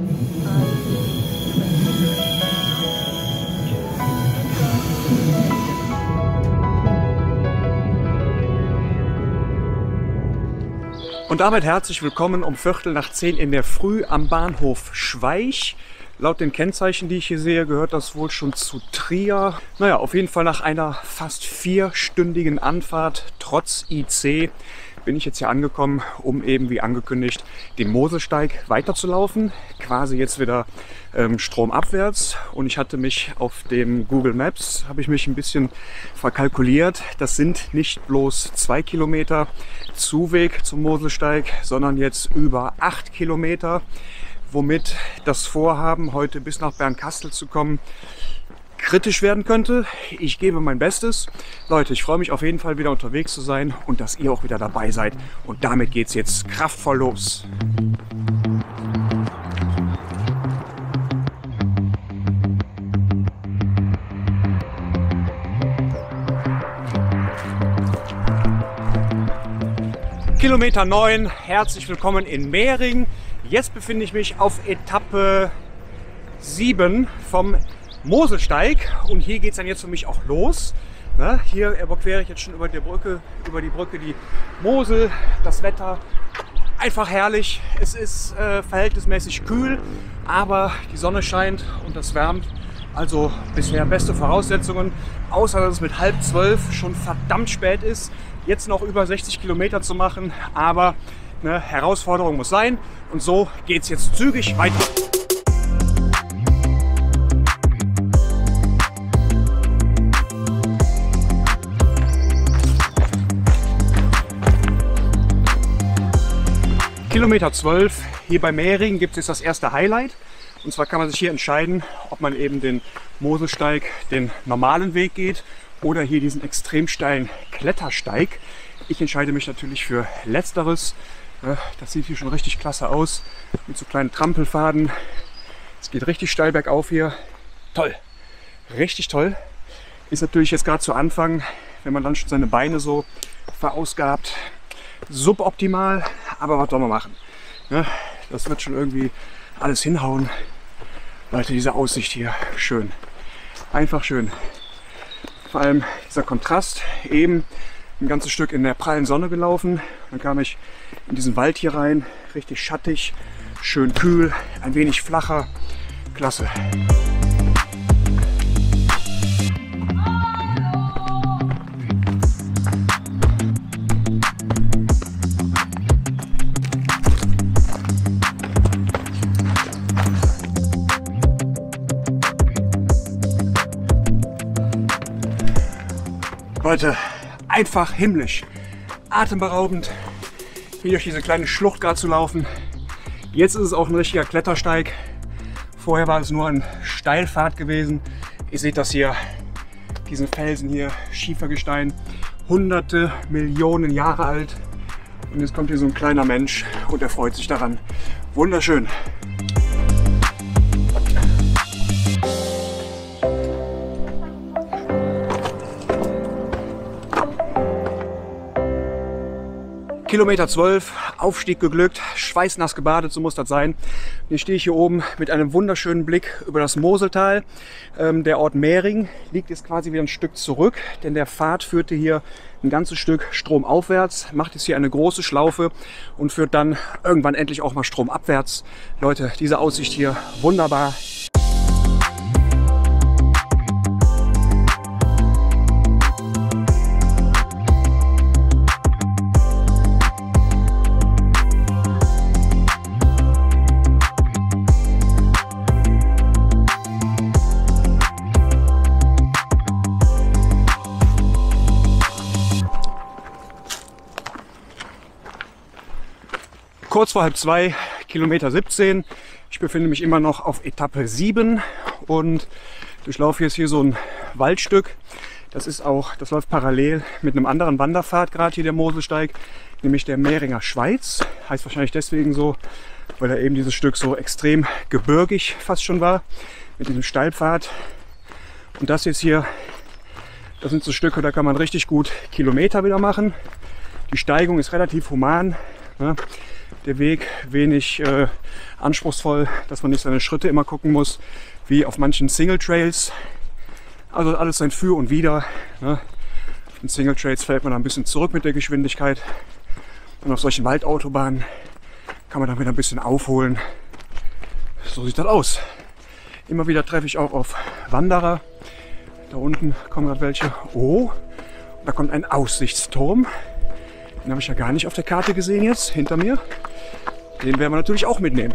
Und damit herzlich willkommen um 9:15 in der Früh am Bahnhof Schweich. Laut den Kennzeichen, die ich hier sehe, gehört das wohl schon zu Trier. Naja, auf jeden Fall nach einer fast 4-stündigen Anfahrt trotz IC bin ich jetzt hier angekommen, um eben wie angekündigt den Moselsteig weiterzulaufen. Quasi jetzt wieder stromabwärts. Und ich hatte mich auf dem Google Maps, habe ich mich ein bisschen verkalkuliert. Das sind nicht bloß 2 Kilometer Zuweg zum Moselsteig, sondern jetzt über 8 Kilometer. Womit das Vorhaben, heute bis nach Bernkastel zu kommen, kritisch werden könnte. Ich gebe mein Bestes. Leute, ich freue mich auf jeden Fall wieder unterwegs zu sein und dass ihr auch wieder dabei seid. Und damit geht es jetzt kraftvoll los. Kilometer 9, herzlich willkommen in Mehring. Jetzt befinde ich mich auf Etappe 7 vom Moselsteig und hier geht es dann jetzt für mich auch los. Hier überquere ich jetzt schon über die Brücke die Mosel. Das Wetter einfach herrlich. Es ist verhältnismäßig kühl, aber die Sonne scheint und das wärmt. Also bisher beste Voraussetzungen, außer dass es mit 11:30 schon verdammt spät ist. Jetzt noch über 60 Kilometer zu machen, aber eine Herausforderung muss sein. Und so geht es jetzt zügig weiter. Kilometer 12, hier bei Mehring gibt es jetzt das erste Highlight. Und zwar kann man sich hier entscheiden, ob man eben den Moselsteig, den normalen Weg geht oder hier diesen extrem steilen Klettersteig. Ich entscheide mich natürlich für Letzteres. Das sieht hier schon richtig klasse aus, mit so kleinen Trampelfaden. Es geht richtig steil bergauf hier. Toll, richtig toll. Ist natürlich jetzt gerade zu Anfang, wenn man dann schon seine Beine so verausgabt, suboptimal. Aber was soll man machen? Das wird schon irgendwie alles hinhauen. Leute, diese Aussicht hier, schön. Einfach schön. Vor allem dieser Kontrast, eben ein ganzes Stück in der prallen Sonne gelaufen. Dann kam ich in diesen Wald hier rein, richtig schattig, schön kühl, ein wenig flacher, klasse. Leute, einfach himmlisch, atemberaubend, hier durch diese kleine Schlucht gerade zu laufen. Jetzt ist es auch ein richtiger Klettersteig. Vorher war es nur ein Steilpfad gewesen. Ihr seht das hier, diesen Felsen hier, Schiefergestein, hunderte Millionen Jahre alt. Und jetzt kommt hier so ein kleiner Mensch und er freut sich daran. Wunderschön. Kilometer 12, Aufstieg geglückt, schweißnass gebadet, so muss das sein. Jetzt stehe ich hier oben mit einem wunderschönen Blick über das Moseltal. Der Ort Mehring liegt jetzt quasi wieder ein Stück zurück, denn der Pfad führte hier ein ganzes Stück stromaufwärts, macht jetzt hier eine große Schlaufe und führt dann irgendwann endlich auch mal stromabwärts. Leute, diese Aussicht hier, wunderbar. Kurz vor 1:30, Kilometer 17. Ich befinde mich immer noch auf Etappe 7 und durchlaufe jetzt hier so ein Waldstück. Das läuft parallel mit einem anderen Wanderpfad, gerade hier der Moselsteig, nämlich der Mehringer Schweiz. Heißt wahrscheinlich deswegen so, weil da eben dieses Stück so extrem gebirgig fast schon war, mit diesem Steilpfad. Und das jetzt hier, das sind so Stücke, da kann man richtig gut Kilometer wieder machen. Die Steigung ist relativ human. Ne? Der Weg wenig anspruchsvoll, dass man nicht seine Schritte immer gucken muss, wie auf manchen Single Trails. Also alles sein Für und Wider. Ne? Auf den Single Trails fällt man ein bisschen zurück mit der Geschwindigkeit. Und auf solchen Waldautobahnen kann man dann wieder ein bisschen aufholen. So sieht das aus. Immer wieder treffe ich auch auf Wanderer. Da unten kommen gerade welche. Oh, da kommt ein Aussichtsturm. Den habe ich ja gar nicht auf der Karte gesehen jetzt, hinter mir. Den werden wir natürlich auch mitnehmen.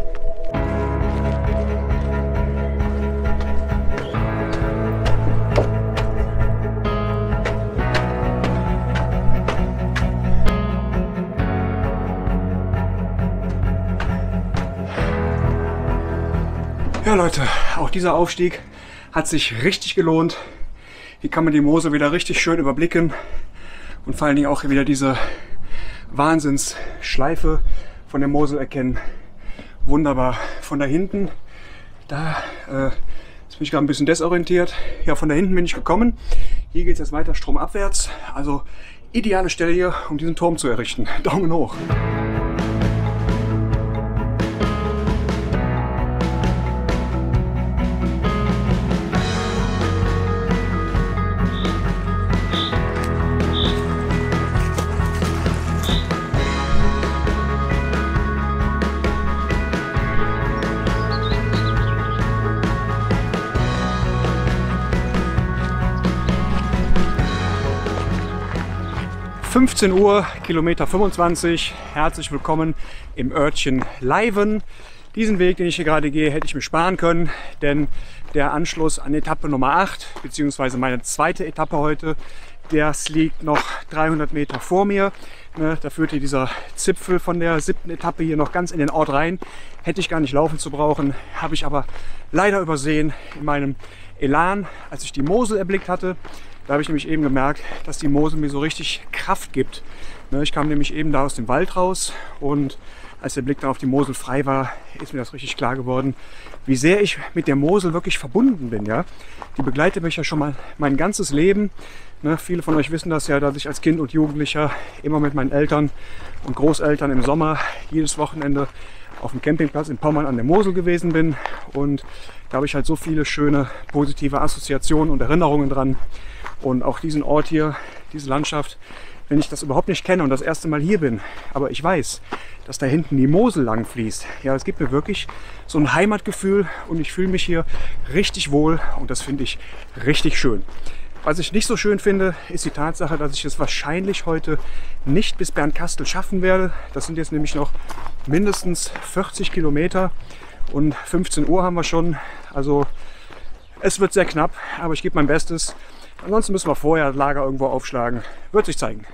Ja Leute, auch dieser Aufstieg hat sich richtig gelohnt. Hier kann man die Mosel wieder richtig schön überblicken und vor allen Dingen auch wieder diese Wahnsinnsschleife von der Mosel erkennen. Wunderbar. Von da hinten, jetzt bin ich gerade ein bisschen desorientiert. Ja, von da hinten bin ich gekommen. Hier geht es jetzt weiter stromabwärts. Also ideale Stelle hier, um diesen Turm zu errichten. Daumen hoch. 15 Uhr, Kilometer 25. Herzlich willkommen im Örtchen Leiven. Diesen Weg, den ich hier gerade gehe, hätte ich mir sparen können, denn der Anschluss an Etappe Nummer 8, beziehungsweise meine zweite Etappe heute, das liegt noch 300 Meter vor mir. Da führt hier dieser Zipfel von der 7. Etappe hier noch ganz in den Ort rein. Hätte ich gar nicht laufen zu brauchen, habe ich aber leider übersehen in meinem Elan, als ich die Mosel erblickt hatte. Da habe ich nämlich eben gemerkt, dass die Mosel mir so richtig Kraft gibt. Ich kam nämlich eben da aus dem Wald raus und als der Blick dann auf die Mosel frei war, ist mir das richtig klar geworden, wie sehr ich mit der Mosel wirklich verbunden bin. Ja? Die begleitet mich ja schon mal mein ganzes Leben. Viele von euch wissen das ja, dass ich als Kind und Jugendlicher immer mit meinen Eltern und Großeltern im Sommer jedes Wochenende auf dem Campingplatz in Pommern an der Mosel gewesen bin. Und da habe ich halt so viele schöne, positive Assoziationen und Erinnerungen dran. Und auch diesen Ort hier, diese Landschaft, wenn ich das überhaupt nicht kenne und das erste Mal hier bin, aber ich weiß, dass da hinten die Mosel lang fließt. Ja, es gibt mir wirklich so ein Heimatgefühl und ich fühle mich hier richtig wohl und das finde ich richtig schön. Was ich nicht so schön finde, ist die Tatsache, dass ich es wahrscheinlich heute nicht bis Bernkastel schaffen werde. Das sind jetzt nämlich noch mindestens 40 Kilometer und 15 Uhr haben wir schon. Also es wird sehr knapp, aber ich gebe mein Bestes. Ansonsten müssen wir vorher das Lager irgendwo aufschlagen. Wird sich zeigen.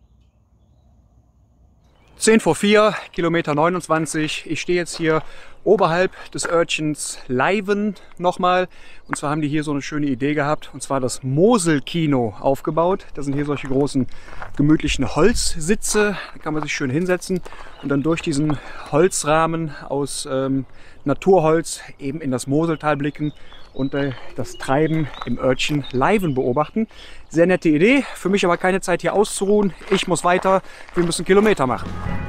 10 vor 4, Kilometer 29. Ich stehe jetzt hier oberhalb des Örtchens Leiven nochmal. Und zwar haben die hier so eine schöne Idee gehabt. Und zwar das Moselkino aufgebaut. Das sind hier solche großen gemütlichen Holzsitze. Da kann man sich schön hinsetzen und dann durch diesen Holzrahmen aus Naturholz eben in das Moseltal blicken und das Treiben im Örtchen Leiven beobachten. Sehr nette Idee, für mich aber keine Zeit hier auszuruhen. Ich muss weiter, wir müssen Kilometer machen.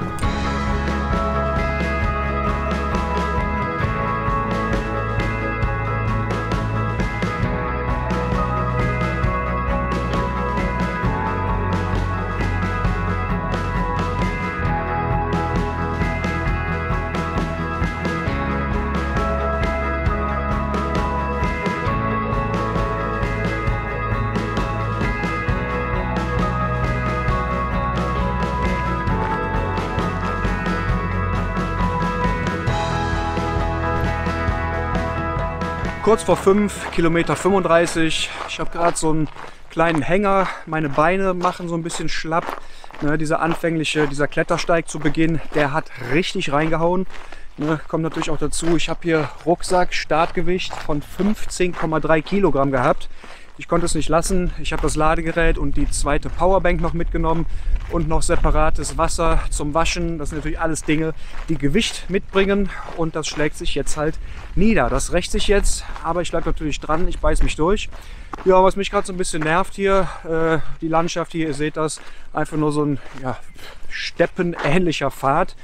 Kurz vor 5, Kilometer 35. Ich habe gerade so einen kleinen Hänger. Meine Beine machen so ein bisschen schlapp. Dieser Klettersteig zu Beginn, der hat richtig reingehauen. Kommt natürlich auch dazu, ich habe hier Rucksack, Startgewicht von 15,3 Kilogramm gehabt. Ich konnte es nicht lassen. Ich habe das Ladegerät und die zweite Powerbank noch mitgenommen und noch separates Wasser zum Waschen. Das sind natürlich alles Dinge, die Gewicht mitbringen und das schlägt sich jetzt halt nieder. Das rächt sich jetzt, aber ich bleibe natürlich dran, ich beiß mich durch. Ja, was mich gerade so ein bisschen nervt hier, die Landschaft hier, ihr seht das, einfach nur so ein steppenähnlicher Pfad.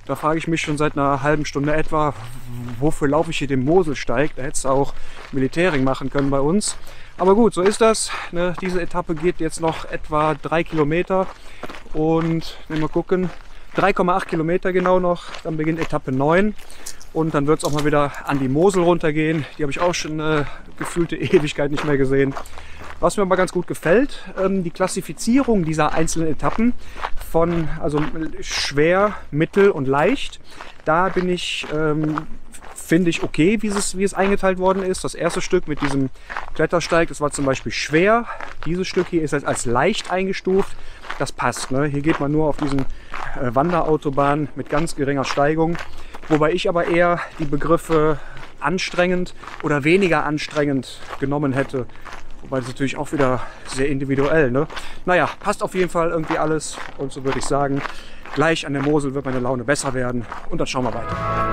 Da frage ich mich schon seit einer halben Stunde etwa, wofür laufe ich hier den Moselsteig? Da hättest du auch Militärring machen können bei uns. Aber gut, so ist das. Ne? Diese Etappe geht jetzt noch etwa 3 Kilometer und mal gucken, 3,8 Kilometer genau noch. Dann beginnt Etappe 9 und dann wird es auch mal wieder an die Mosel runtergehen. Die habe ich auch schon gefühlte Ewigkeit nicht mehr gesehen. Was mir aber ganz gut gefällt, die Klassifizierung dieser einzelnen Etappen von also schwer, mittel und leicht. Da bin ich finde ich okay, wie es eingeteilt worden ist. Das erste Stück mit diesem Klettersteig, das war zum Beispiel schwer. Dieses Stück hier ist als leicht eingestuft. Das passt. Ne? Hier geht man nur auf diesen Wanderautobahn mit ganz geringer Steigung. Wobei ich aber eher die Begriffe anstrengend oder weniger anstrengend genommen hätte. Wobei das natürlich auch wieder sehr individuell. Ne? Naja, passt auf jeden Fall irgendwie alles. Und so würde ich sagen, gleich an der Mosel wird meine Laune besser werden. Und dann schauen wir weiter.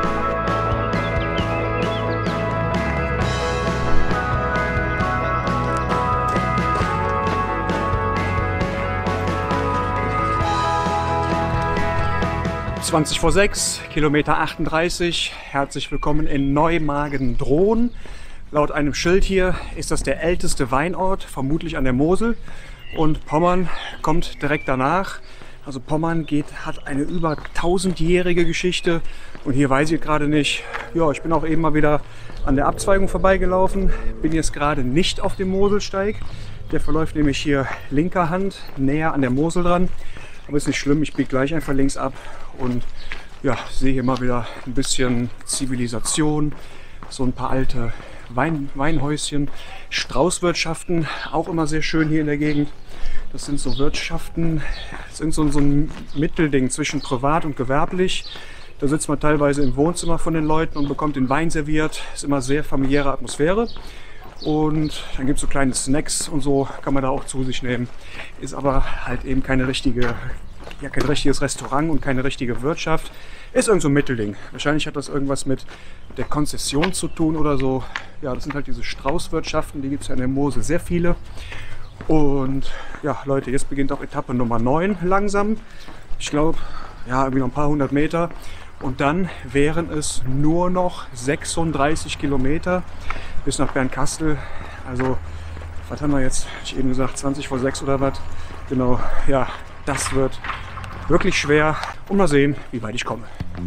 vor 6, Kilometer 38. Herzlich willkommen in Neumagen-Dhron. Laut einem Schild hier ist das der älteste Weinort, vermutlich an der Mosel. Und Pommern kommt direkt danach. Also Pommern hat eine über 1000-jährige Geschichte. Und hier weiß ich gerade nicht. Ja, ich bin auch eben mal wieder an der Abzweigung vorbeigelaufen. Bin jetzt gerade nicht auf dem Moselsteig. Der verläuft nämlich hier linker Hand, näher an der Mosel dran. Aber ist nicht schlimm, ich biege gleich einfach links ab und ja, sehe hier mal wieder ein bisschen Zivilisation, so ein paar alte Weinhäuschen, Straußwirtschaften, auch immer sehr schön hier in der Gegend. Das sind so Wirtschaften, das sind so ein Mittelding zwischen privat und gewerblich. Da sitzt man teilweise im Wohnzimmer von den Leuten und bekommt den Wein serviert. Ist immer sehr familiäre Atmosphäre. Und dann gibt es so kleine Snacks und so, kann man da auch zu sich nehmen. Ist aber halt eben kein richtiges Restaurant und keine richtige Wirtschaft. Ist irgend so ein Mittelding. Wahrscheinlich hat das irgendwas mit der Konzession zu tun oder so. Ja, das sind halt diese Straußwirtschaften, die gibt es ja in der Mosel sehr viele. Und ja, Leute, jetzt beginnt auch Etappe Nummer 9 langsam. Ich glaube, ja, irgendwie noch ein paar hundert Meter. Und dann wären es nur noch 36 Kilometer bis nach Bernkastel. Also, was haben wir jetzt? Ich eben gesagt, 20 vor 6 oder was? Genau, ja, das wird wirklich schwer. Und mal sehen, wie weit ich komme.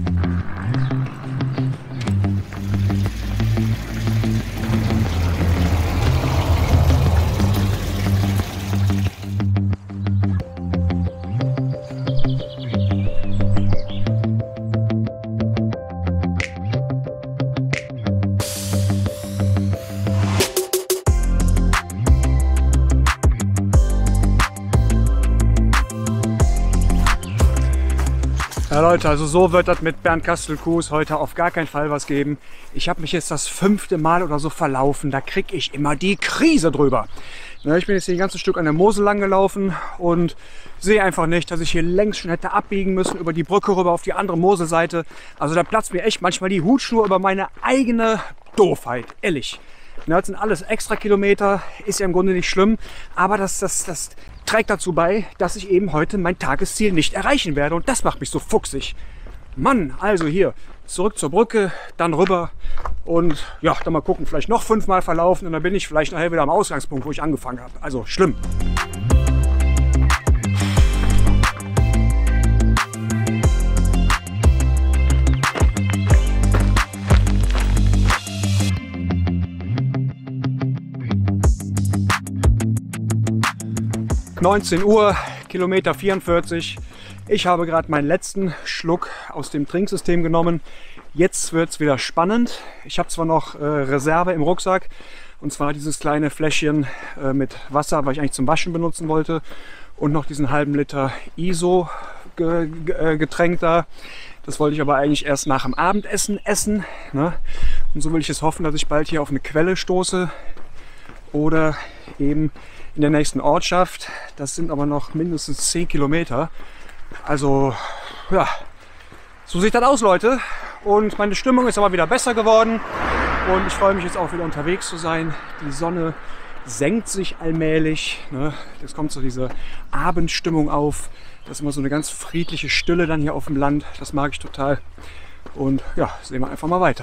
Ja Leute, also so wird das mit Bernkastel-Kues heute auf gar keinen Fall was geben. Ich habe mich jetzt das 5. Mal oder so verlaufen, da kriege ich immer die Krise drüber. Ja, ich bin jetzt hier ein ganzes Stück an der Mosel lang gelaufen und sehe einfach nicht, dass ich hier längst schon hätte abbiegen müssen über die Brücke rüber auf die andere Moselseite. Also da platzt mir echt manchmal die Hutschnur über meine eigene Doofheit, ehrlich. Ja, das sind alles extra Kilometer, ist ja im Grunde nicht schlimm, aber das trägt dazu bei, dass ich eben heute mein Tagesziel nicht erreichen werde und das macht mich so fuchsig. Mann, also hier, zurück zur Brücke, dann rüber und ja, dann mal gucken, vielleicht noch 5 Mal verlaufen und dann bin ich vielleicht nachher wieder am Ausgangspunkt, wo ich angefangen habe. Also schlimm. (19 Uhr, Kilometer 44. Ich habe gerade meinen letzten Schluck aus dem Trinksystem genommen. Jetzt wird es wieder spannend. Ich habe zwar noch Reserve im Rucksack, und zwar dieses kleine Fläschchen mit Wasser, was ich eigentlich zum Waschen benutzen wollte, und noch diesen halben Liter ISO-Getränk da. Das wollte ich aber eigentlich erst nach dem Abendessen essen. Ne? Und so will ich es hoffen, dass ich bald hier auf eine Quelle stoße oder eben in der nächsten Ortschaft. Das sind aber noch mindestens 10 Kilometer. Also, ja, so sieht das aus, Leute. Und meine Stimmung ist aber wieder besser geworden. Und ich freue mich jetzt auch wieder unterwegs zu sein. Die Sonne senkt sich allmählich. Ne? Jetzt kommt so diese Abendstimmung auf. Das ist immer so eine ganz friedliche Stille dann hier auf dem Land. Das mag ich total. Und ja, sehen wir einfach mal weiter.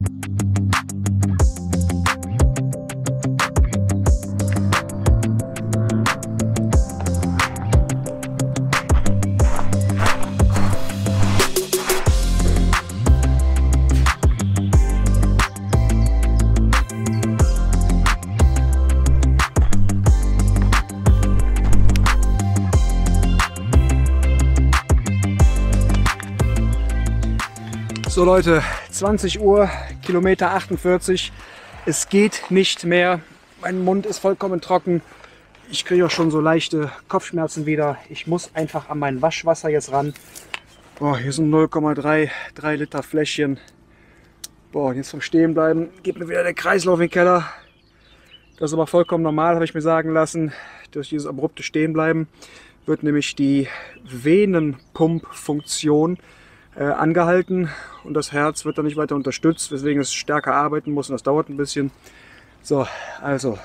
So Leute, 20 Uhr, Kilometer 48. Es geht nicht mehr. Mein Mund ist vollkommen trocken. Ich kriege auch schon so leichte Kopfschmerzen wieder. Ich muss einfach an mein Waschwasser jetzt ran. Boah, hier sind 0,3 Liter Fläschchen. Boah, und jetzt vom Stehen bleiben geht mir wieder der Kreislauf in den Keller. Das ist aber vollkommen normal, habe ich mir sagen lassen. Durch dieses abrupte Stehenbleiben wird nämlich die Venenpumpfunktion angehalten und das Herz wird dann nicht weiter unterstützt, weswegen es stärker arbeiten muss und das dauert ein bisschen. So, also,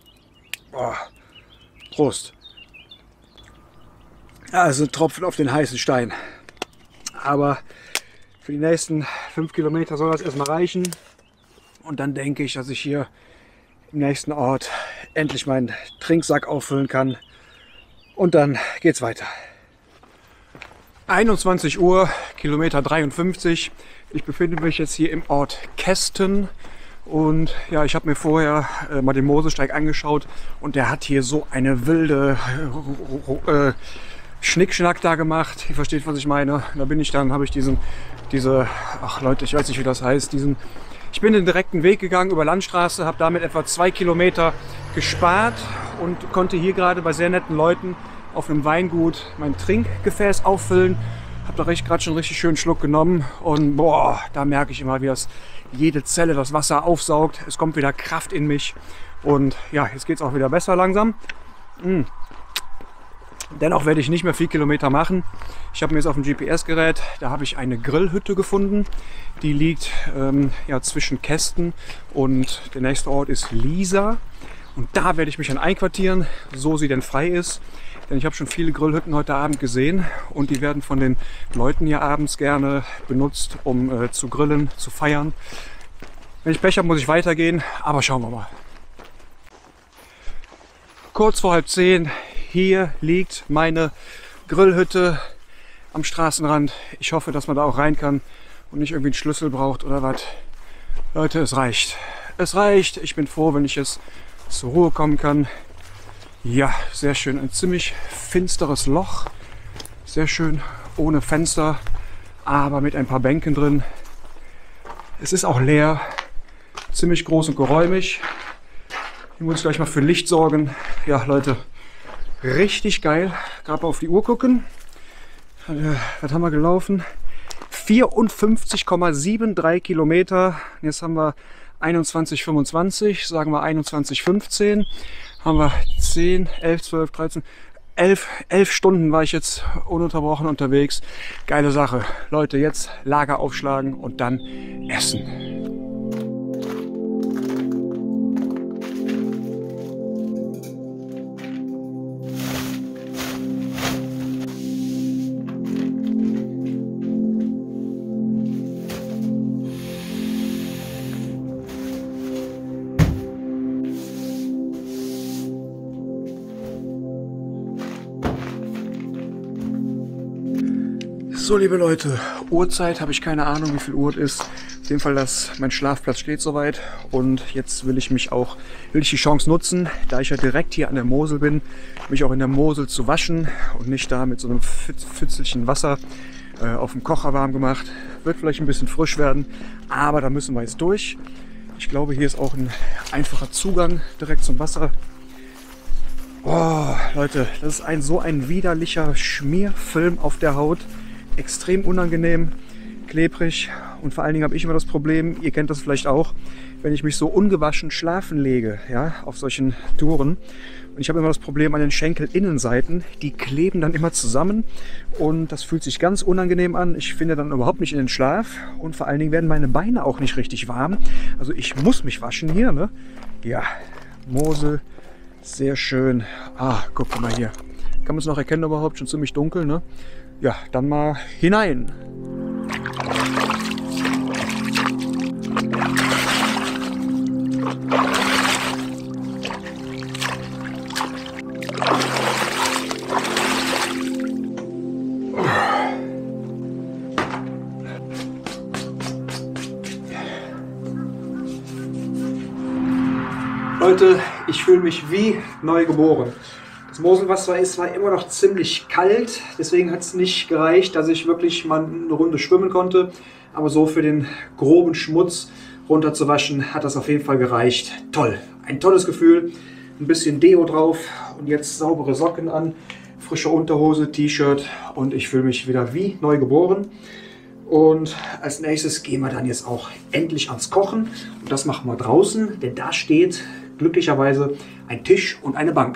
Prost. Also Tropfen auf den heißen Stein. Aber für die nächsten 5 Kilometer soll das erstmal reichen. Und dann denke ich, dass ich hier im nächsten Ort endlich meinen Trinksack auffüllen kann. Und dann geht's weiter. 21 Uhr, Kilometer 53. Ich befinde mich jetzt hier im Ort Kästen. Und ja, ich habe mir vorher mal den Moselsteig angeschaut. Und der hat hier so eine wilde Schnickschnack da gemacht. Ihr versteht, was ich meine. Da bin ich dann, habe ich ach Leute, ich weiß nicht, wie das heißt, ich bin den direkten Weg gegangen über Landstraße, habe damit etwa 2 Kilometer gespart und konnte hier gerade bei sehr netten Leuten auf einem Weingut mein Trinkgefäß auffüllen. Habe da gerade schon richtig schön Schluck genommen und boah, da merke ich immer, wie das jede Zelle das Wasser aufsaugt. Es kommt wieder Kraft in mich und ja, jetzt geht es auch wieder besser langsam. Dennoch werde ich nicht mehr 4 Kilometer machen. Ich habe mir jetzt auf dem GPS-Gerät, da habe ich eine Grillhütte gefunden. Die liegt ja, zwischen Kästen und der nächste Ort ist Liesa. Und da werde ich mich dann einquartieren, so sie denn frei ist. Denn ich habe schon viele Grillhütten heute Abend gesehen und die werden von den Leuten hier abends gerne benutzt, um zu grillen, zu feiern. Wenn ich Pech habe, muss ich weitergehen, aber schauen wir mal. Kurz vor 9:30, hier liegt meine Grillhütte am Straßenrand. Ich hoffe, dass man da auch rein kann und nicht irgendwie einen Schlüssel braucht oder was. Leute, es reicht. Es reicht. Ich bin froh, wenn ich jetzt zur Ruhe kommen kann. Ja, sehr schön. Ein ziemlich finsteres Loch. Sehr schön, ohne Fenster, aber mit ein paar Bänken drin. Es ist auch leer. Ziemlich groß und geräumig. Hier muss ich gleich mal für Licht sorgen. Ja, Leute, richtig geil. Gerade mal auf die Uhr gucken. Was haben wir gelaufen? 54,73 Kilometer. Jetzt haben wir 21,25, sagen wir 21,15. Haben wir 10, 11, 12, 13, 11 Stunden war ich jetzt ununterbrochen unterwegs. Geile Sache. Leute, jetzt Lager aufschlagen und dann essen. So, liebe Leute, Uhrzeit habe ich keine Ahnung, wie viel Uhr es ist. Auf jeden Fall, mein Schlafplatz steht soweit und jetzt will ich die Chance nutzen, da ich ja direkt hier an der Mosel bin, mich auch in der Mosel zu waschen und nicht da mit so einem Pfützelchen Wasser auf dem Kocher warm gemacht. Wird vielleicht ein bisschen frisch werden, aber da müssen wir jetzt durch. Ich glaube, hier ist auch ein einfacher Zugang direkt zum Wasser. Oh, Leute, das ist so ein widerlicher Schmierfilm auf der Haut. Extrem unangenehm, klebrig und vor allen Dingen habe ich immer das Problem, ihr kennt das vielleicht auch, wenn ich mich so ungewaschen schlafen lege, ja, auf solchen Touren. Und ich habe immer das Problem an den Schenkelinnenseiten, die kleben dann immer zusammen und das fühlt sich ganz unangenehm an. Ich finde dann überhaupt nicht in den Schlaf und vor allen Dingen werden meine Beine auch nicht richtig warm. Also ich muss mich waschen hier, ne? Ja, Mosel, sehr schön. Ah, guck mal hier. Kann man es noch erkennen überhaupt? Schon ziemlich dunkel, ne? Ja, dann mal hinein. Leute, ich fühle mich wie neu geboren. Das Moselwasser ist zwar immer noch ziemlich kalt, deswegen hat es nicht gereicht, dass ich wirklich mal eine Runde schwimmen konnte. Aber so für den groben Schmutz runterzuwaschen hat das auf jeden Fall gereicht. Toll, ein tolles Gefühl. Ein bisschen Deo drauf und jetzt saubere Socken an, frische Unterhose, T-Shirt und ich fühle mich wieder wie neu geboren. Und als nächstes gehen wir dann jetzt auch endlich ans Kochen. Und das machen wir draußen, denn da steht glücklicherweise ein Tisch und eine Bank.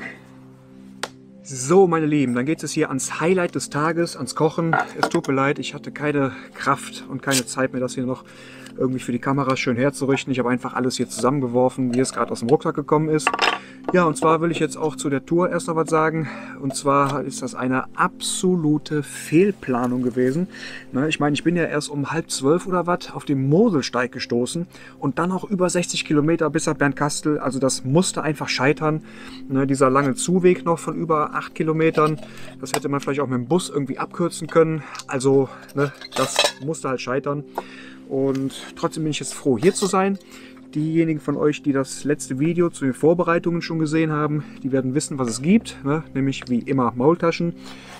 So, meine Lieben, dann geht es hier ans Highlight des Tages, ans Kochen. Es tut mir leid, ich hatte keine Kraft und keine Zeit mehr, das hier noch irgendwie für die Kamera schön herzurichten. Ich habe einfach alles hier zusammengeworfen, wie es gerade aus dem Rucksack gekommen ist. Ja, und zwar will ich jetzt auch zu der Tour erst noch was sagen. Und zwar ist das eine absolute Fehlplanung gewesen. Ich meine, ich bin ja erst um 11:30 oder was auf dem Moselsteig gestoßen und dann auch über 60 Kilometer bis nach Bernkastel. Also das musste einfach scheitern. Dieser lange Zuweg noch von über 8 Kilometern, das hätte man vielleicht auch mit dem Bus irgendwie abkürzen können. Also das musste halt scheitern. Und trotzdem bin ich jetzt froh, hier zu sein. Diejenigen von euch, die das letzte Video zu den Vorbereitungen schon gesehen haben, die werden wissen, was es gibt. Nämlich wie immer Maultaschen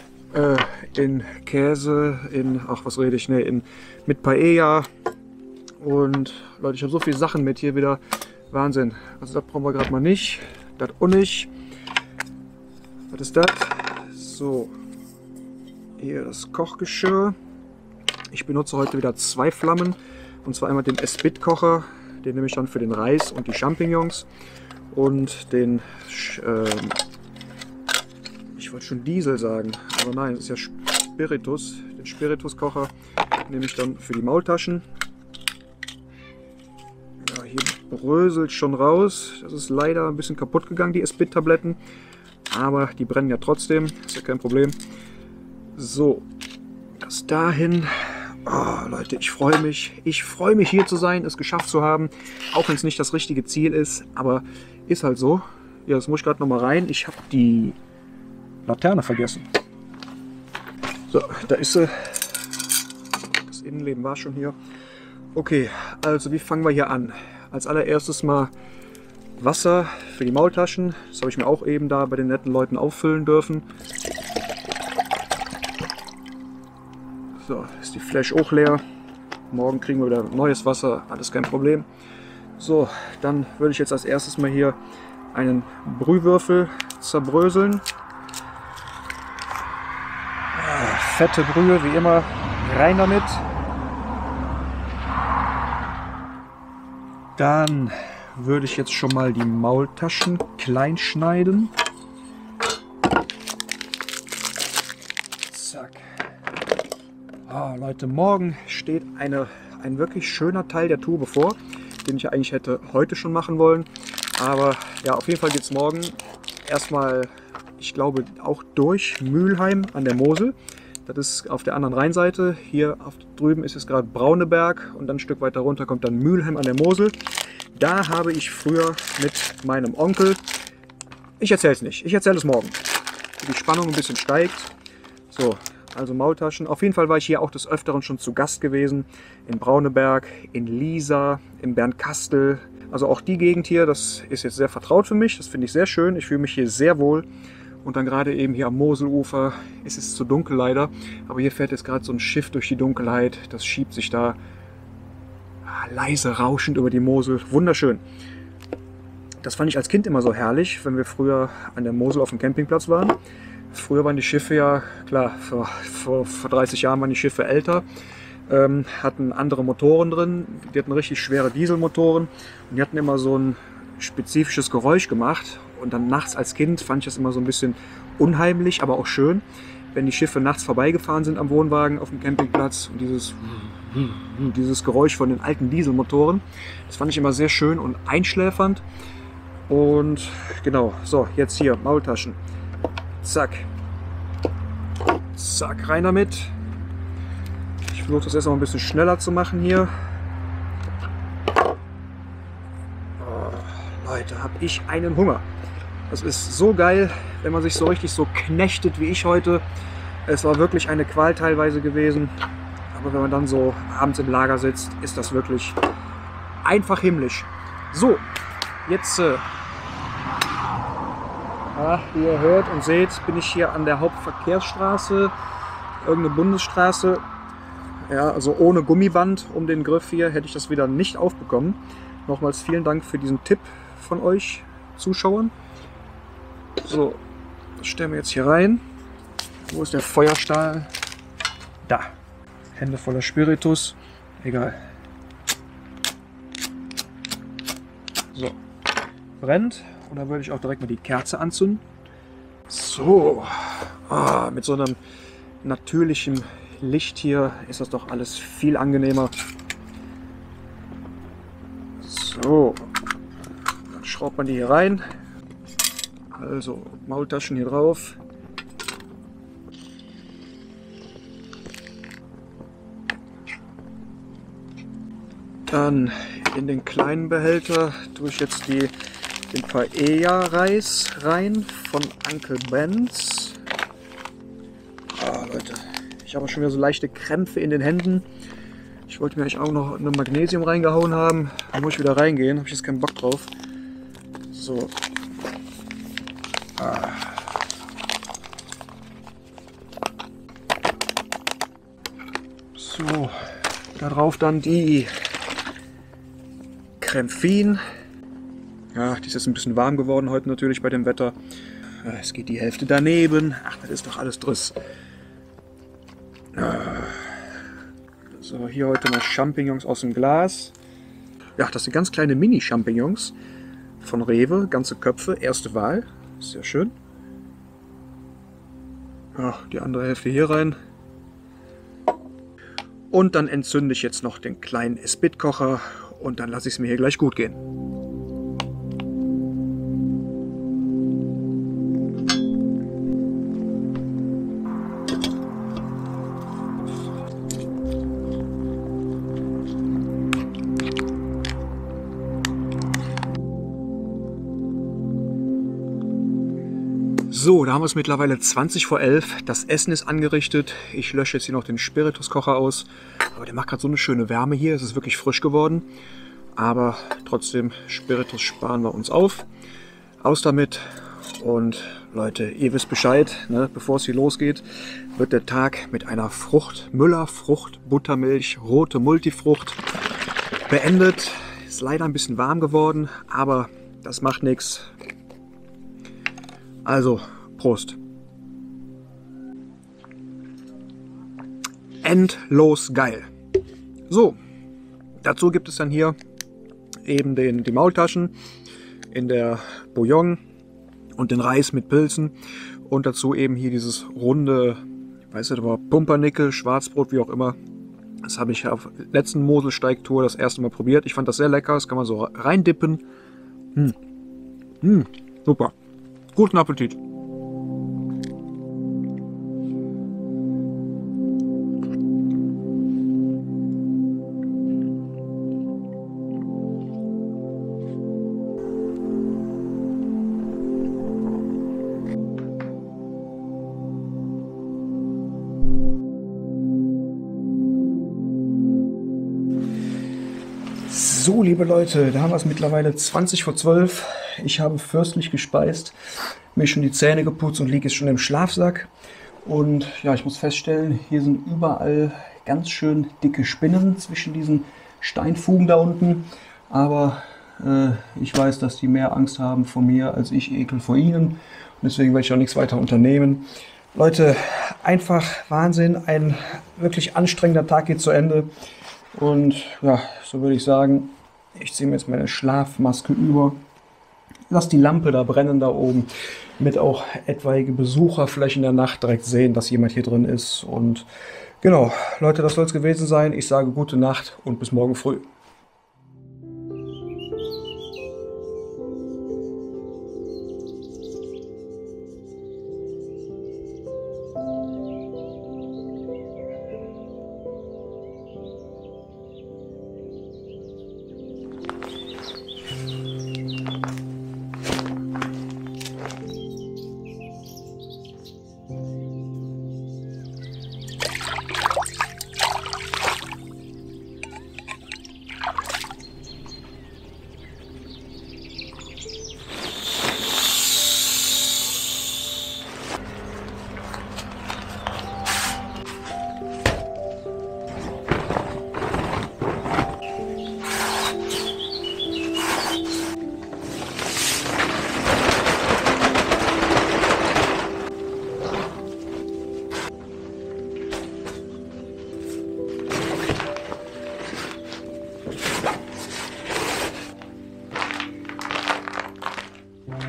in Käse, mit Paella. Und Leute, ich habe so viele Sachen mit hier wieder. Wahnsinn. Also das brauchen wir gerade mal nicht. Das auch nicht. Was ist das? So. Hier das Kochgeschirr. Ich benutze heute wieder 2 Flammen. Und zwar einmal den Esbit-Kocher. Den nehme ich dann für den Reis und die Champignons. Und den, ich wollte schon Diesel sagen, aber nein, das ist ja Spiritus. Den Spirituskocher nehme ich dann für die Maultaschen. Ja, hier bröselt schon raus. Das ist leider ein bisschen kaputt gegangen, die Esbit-Tabletten. Aber die brennen ja trotzdem, ist ja kein Problem. So, das dahin. Oh, Leute, ich freue mich. Ich freue mich, hier zu sein, es geschafft zu haben. Auch wenn es nicht das richtige Ziel ist, aber ist halt so. Ja, das muss ich gerade noch mal rein. Ich habe die Laterne vergessen. So, da ist sie. Das Innenleben war schon hier. Okay, also wie fangen wir hier an? Als allererstes mal Wasser für die Maultaschen. Das habe ich mir auch eben da bei den netten Leuten auffüllen dürfen. So, ist die Flash auch leer. Morgen kriegen wir wieder neues Wasser, alles kein Problem. So, dann würde ich jetzt als erstes mal hier einen Brühwürfel zerbröseln. Fette Brühe, wie immer, rein damit. Dann würde ich jetzt schon mal die Maultaschen klein schneiden. Zack. Oh, Leute, morgen steht ein wirklich schöner Teil der Tour bevor, den ich eigentlich hätte heute schon machen wollen. Aber ja, auf jeden Fall geht es morgen erstmal, ich glaube, auch durch Mülheim an der Mosel. Das ist auf der anderen Rheinseite. Hier drüben ist es gerade Brauneberg und dann ein Stück weiter runter kommt dann Mülheim an der Mosel. Da habe ich früher mit meinem Onkel, ich erzähle es nicht, ich erzähle es morgen, wie die Spannung ein bisschen steigt. So. Also Maultaschen. Auf jeden Fall war ich hier auch des Öfteren schon zu Gast gewesen. In Brauneberg, in Liesa, in Bernkastel. Also auch die Gegend hier, das ist jetzt sehr vertraut für mich. Das finde ich sehr schön. Ich fühle mich hier sehr wohl. Und dann gerade eben hier am Moselufer ist es zu dunkel leider. Aber hier fährt jetzt gerade so ein Schiff durch die Dunkelheit. Das schiebt sich da leise rauschend über die Mosel. Wunderschön. Das fand ich als Kind immer so herrlich, wenn wir früher an der Mosel auf dem Campingplatz waren. Früher waren die Schiffe ja, klar, vor 30 Jahren waren die Schiffe älter, hatten andere Motoren drin, die hatten richtig schwere Dieselmotoren und die hatten immer so ein spezifisches Geräusch gemacht. Und dann nachts als Kind fand ich das immer so ein bisschen unheimlich, aber auch schön, wenn die Schiffe nachts vorbeigefahren sind am Wohnwagen auf dem Campingplatz und dieses Geräusch von den alten Dieselmotoren, das fand ich immer sehr schön und einschläfernd. Und genau, so, jetzt hier Maultaschen. Zack. Zack, rein damit. Ich versuche das erst noch ein bisschen schneller zu machen hier. Oh, Leute, habe ich einen Hunger. Das ist so geil, wenn man sich so richtig so knechtet wie ich heute. Es war wirklich eine Qual teilweise gewesen. Aber wenn man dann so abends im Lager sitzt, ist das wirklich einfach himmlisch. So, jetzt, wie ihr hört und seht, bin ich hier an der Hauptverkehrsstraße, irgendeine Bundesstraße. Ja, also ohne Gummiband um den Griff hier hätte ich das wieder nicht aufbekommen. Nochmals vielen Dank für diesen Tipp von euch Zuschauern. So, das stellen wir jetzt hier rein. Wo ist der Feuerstahl? Da. Hände voller Spiritus. Egal. So. Brennt. Und dann würde ich auch direkt mal die Kerze anzünden. So. Mit so einem natürlichen Licht hier ist das doch alles viel angenehmer. So. Dann schraubt man die hier rein. Also Maultaschen hier drauf. Dann in den kleinen Behälter tue ich jetzt den Paella-Reis rein von Uncle Ben's. Leute, ich habe schon wieder so leichte Krämpfe in den Händen. Ich wollte mir eigentlich auch noch eine Magnesium reingehauen haben. Da muss ich wieder reingehen, habe ich jetzt keinen Bock drauf. So. So, darauf dann die Cremphin. Ja, die ist jetzt ein bisschen warm geworden heute natürlich bei dem Wetter. Es geht die Hälfte daneben. Ach, das ist doch alles Driss. So, hier heute mal Champignons aus dem Glas. Ja, das sind ganz kleine Mini-Champignons von Rewe. Ganze Köpfe, erste Wahl. Sehr schön. Ja, die andere Hälfte hier rein. Und dann entzünde ich jetzt noch den kleinen Esbit-Kocher und dann lasse ich es mir hier gleich gut gehen. So, da haben wir es mittlerweile 20 vor 11. Das Essen ist angerichtet. Ich lösche jetzt hier noch den Spirituskocher aus. Aber der macht gerade so eine schöne Wärme hier. Es ist wirklich frisch geworden. Aber trotzdem, Spiritus sparen wir uns auf. Aus damit. Und Leute, ihr wisst Bescheid, ne? Bevor es hier losgeht, wird der Tag mit einer Frucht, Müller-Frucht, Buttermilch, rote Multifrucht beendet. Ist leider ein bisschen warm geworden, aber das macht nichts. Also, Prost. Endlos geil. So, dazu gibt es dann hier eben die Maultaschen in der Bouillon und den Reis mit Pilzen und dazu eben hier dieses runde, ich weiß nicht, aber Pumpernickel, Schwarzbrot, wie auch immer. Das habe ich auf der letzten Moselsteig-Tour das erste Mal probiert. Ich fand das sehr lecker, das kann man so reindippen. Super. Guten Appetit! So, liebe Leute, da haben wir es mittlerweile 20 vor 12. Ich habe fürstlich gespeist, mir schon die Zähne geputzt und liege jetzt schon im Schlafsack. Und ja, ich muss feststellen, hier sind überall ganz schön dicke Spinnen zwischen diesen Steinfugen da unten. Aber ich weiß, dass die mehr Angst haben vor mir als ich Ekel vor ihnen. Und deswegen werde ich auch nichts weiter unternehmen. Leute, einfach Wahnsinn. Ein wirklich anstrengender Tag geht zu Ende. Und ja, so würde ich sagen, ich ziehe mir jetzt meine Schlafmaske über. Lass die Lampe da brennen da oben, damit auch etwaige Besucher vielleicht in der Nacht direkt sehen, dass jemand hier drin ist. Und genau, Leute, das soll es gewesen sein. Ich sage gute Nacht und bis morgen früh.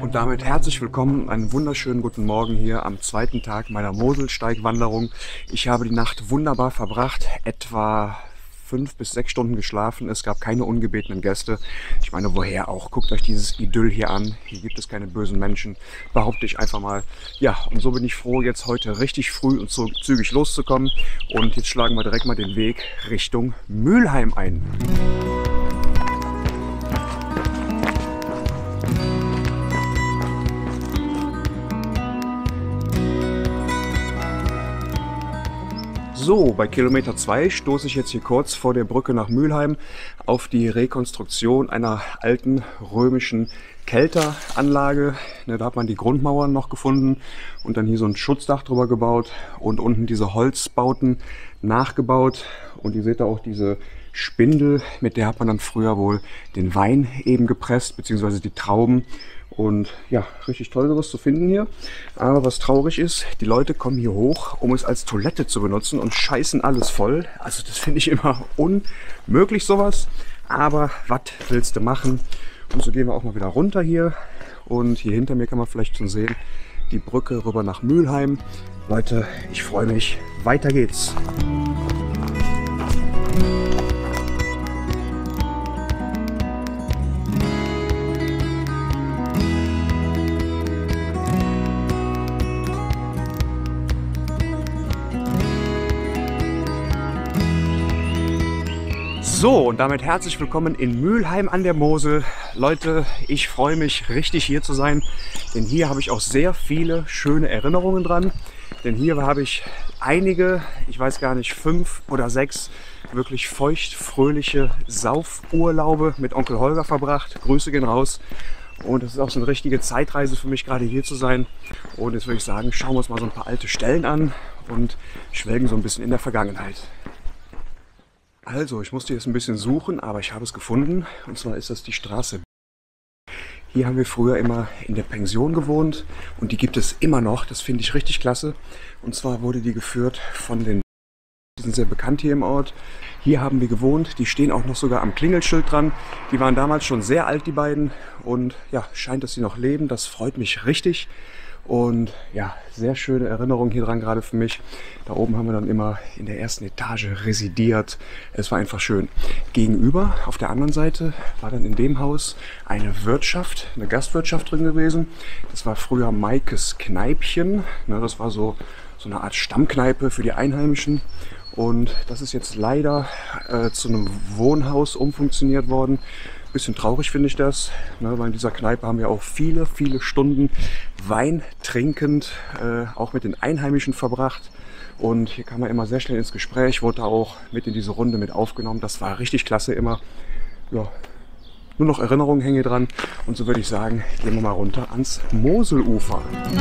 Und damit herzlich willkommen, einen wunderschönen guten Morgen hier am zweiten Tag meiner Moselsteigwanderung. Ich habe die Nacht wunderbar verbracht, etwa 5 bis 6 Stunden geschlafen. Es gab keine ungebetenen Gäste. Ich meine, woher auch? Guckt euch dieses Idyll hier an. Hier gibt es keine bösen Menschen, behaupte ich einfach mal. Ja, und so bin ich froh, jetzt heute richtig früh und so zügig loszukommen. Und jetzt schlagen wir direkt mal den Weg Richtung Mülheim ein. So, bei Kilometer 2 stoße ich jetzt hier kurz vor der Brücke nach Mülheim auf die Rekonstruktion einer alten römischen Kelteranlage. Da hat man die Grundmauern noch gefunden und dann hier so ein Schutzdach drüber gebaut und unten diese Holzbauten nachgebaut. Und ihr seht da auch diese Spindel, mit der hat man dann früher wohl den Wein eben gepresst, beziehungsweise die Trauben. Und ja, richtig toll sowas zu finden hier. Aber was traurig ist, die Leute kommen hier hoch, um es als Toilette zu benutzen und scheißen alles voll. Also das finde ich immer unmöglich sowas. Aber was willst du machen? Und so gehen wir auch mal wieder runter hier. Und hier hinter mir kann man vielleicht schon sehen, die Brücke rüber nach Mülheim. Leute, ich freue mich. Weiter geht's. So, und damit herzlich willkommen in Mülheim an der Mosel. Leute, ich freue mich richtig hier zu sein, denn hier habe ich auch sehr viele schöne Erinnerungen dran. Denn hier habe ich einige, ich weiß gar nicht, 5 oder 6 wirklich feucht-fröhliche Saufurlaube mit Onkel Holger verbracht. Grüße gehen raus. Und es ist auch so eine richtige Zeitreise für mich, gerade hier zu sein. Und jetzt würde ich sagen, schauen wir uns mal so ein paar alte Stellen an und schwelgen so ein bisschen in der Vergangenheit. Also, ich musste jetzt ein bisschen suchen, aber ich habe es gefunden. Und zwar ist das die Straße. Hier haben wir früher immer in der Pension gewohnt und die gibt es immer noch. Das finde ich richtig klasse. Und zwar wurde die geführt von die sind sehr bekannt hier im Ort. Hier haben wir gewohnt. Die stehen auch noch sogar am Klingelschild dran. Die waren damals schon sehr alt, die beiden. Und ja, scheint, dass sie noch leben. Das freut mich richtig. Und ja, sehr schöne Erinnerung hier dran, gerade für mich. Da oben haben wir dann immer in der ersten Etage residiert. Es war einfach schön. Gegenüber, auf der anderen Seite, war dann in dem Haus eine Wirtschaft, eine Gastwirtschaft drin gewesen. Das war früher Maikes Kneipchen. Das war so eine Art Stammkneipe für die Einheimischen. Und das ist jetzt leider zu einem Wohnhaus umfunktioniert worden. Bisschen traurig finde ich das, weil in dieser Kneipe haben wir auch viele, viele Stunden Wein trinkend, auch mit den Einheimischen verbracht. Und hier kam man immer sehr schnell ins Gespräch, wurde auch mit in diese Runde mit aufgenommen. Das war richtig klasse immer. Ja, nur noch Erinnerungen hängen hier dran. Und so würde ich sagen, gehen wir mal runter ans Moselufer.